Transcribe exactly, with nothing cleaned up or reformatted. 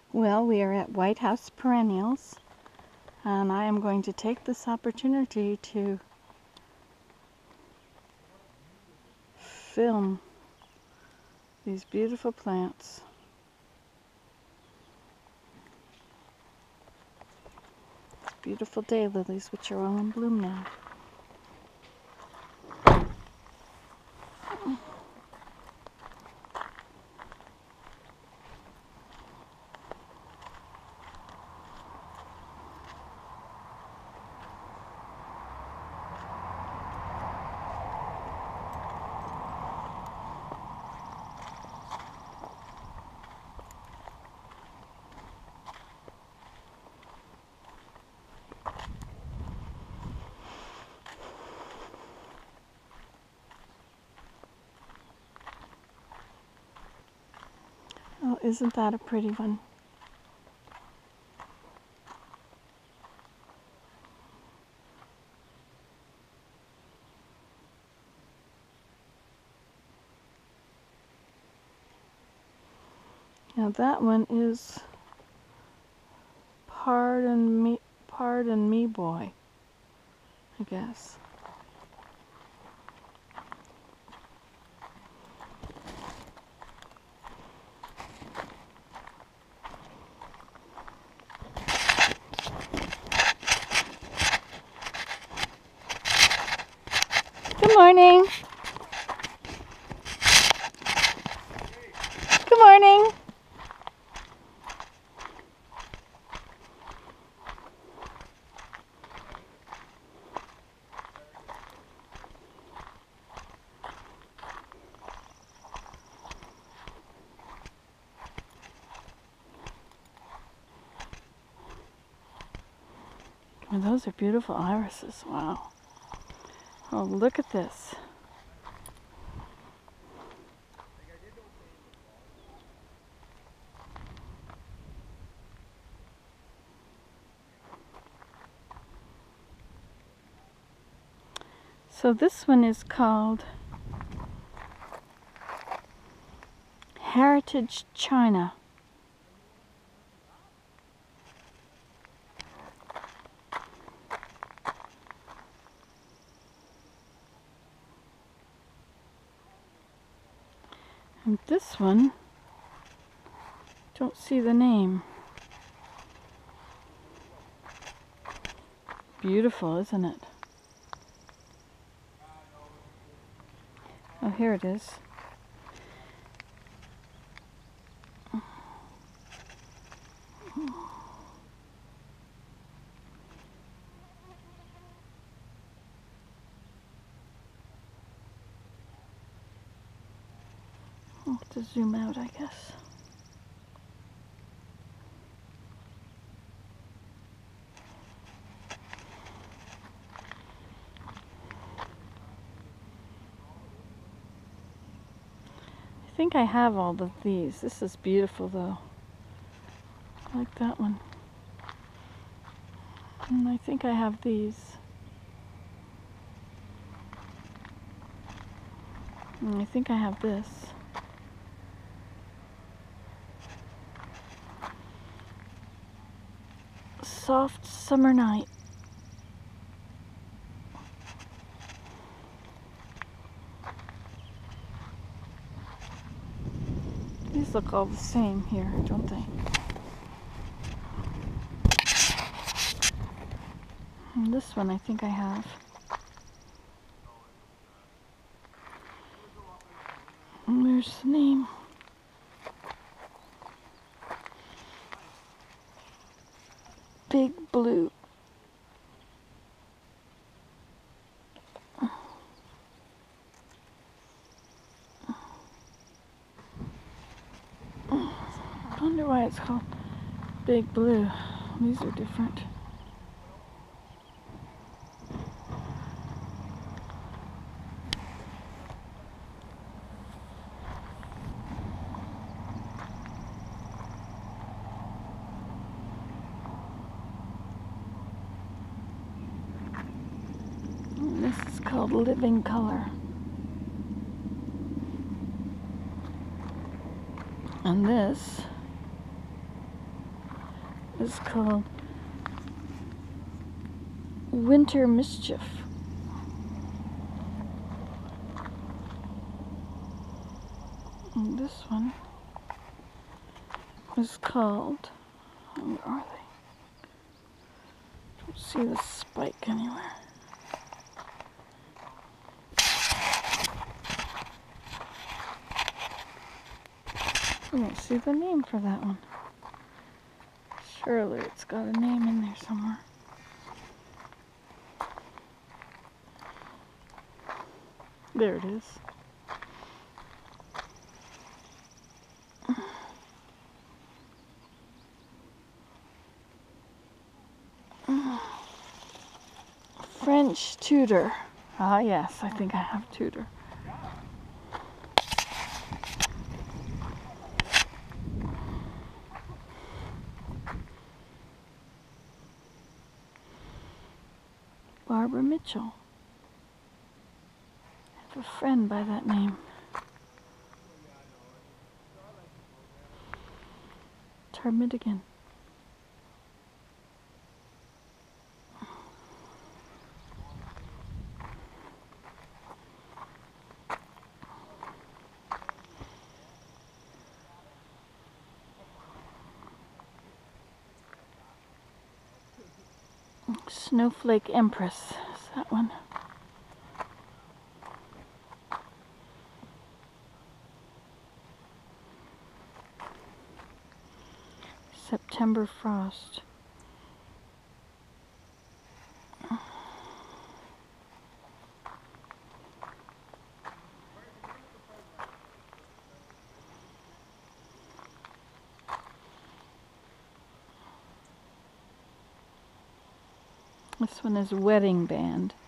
Well, we are at Whitehouse Perennials, and I am going to take this opportunity to film these beautiful plants. Beautiful daylilies, which are all in bloom now. Oh, isn't that a pretty one? Now that one is Pardon Me, Pardon Me Boy, I guess. Good morning. Good morning. Oh, those are beautiful irises. Wow. Oh, look at this. So this one is called Heritage China. And this one, don't see the name. Beautiful, isn't it? Oh, here it is. I'll have to zoom out, I guess. I think I have all of these. This is beautiful, though. I like that one. And I think I have these. And I think I have this. Soft Summer Night. These look all the same here, don't they? And this one I think I have. And where's the name? Big Blue. I wonder why it's called Big Blue. These are different. And this is called Living Color. And this is called Winter Mischief. And this one is called, where are they? Don't see the spike anywhere. I don't see the name for that one. Surely it's got a name in there somewhere. There it is. French Tudor. Ah yes, I think I have Tudor. Barbara Mitchell. I have a friend by that name. Termitigan. Snowflake Empress is that one. September Frost. This one is Wedding Band.